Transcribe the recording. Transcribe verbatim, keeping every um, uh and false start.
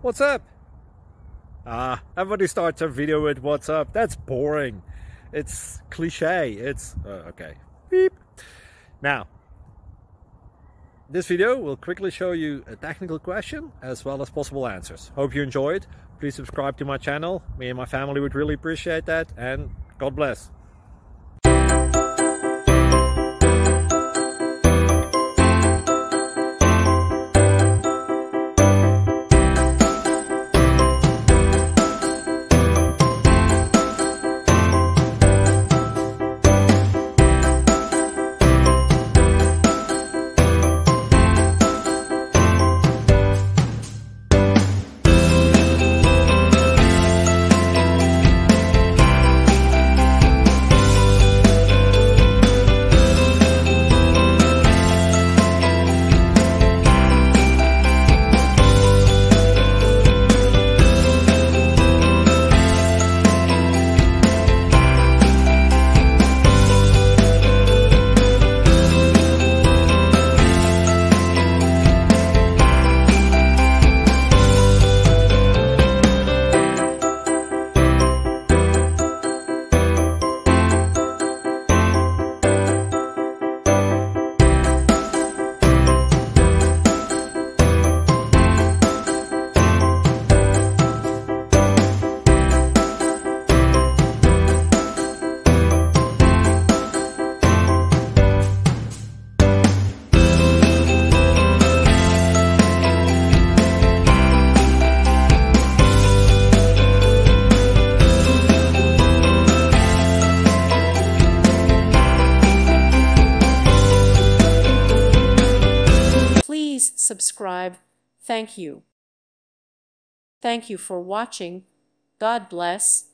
What's up? Ah, everybody starts a video with what's up. That's boring. It's cliche. It's uh, okay. Beep. Now, this video will quickly show you a technical question as well as possible answers. Hope you enjoyed. Please subscribe to my channel. Me and my family would really appreciate that, and God bless. Please subscribe. Thank you. Thank you for watching. God bless.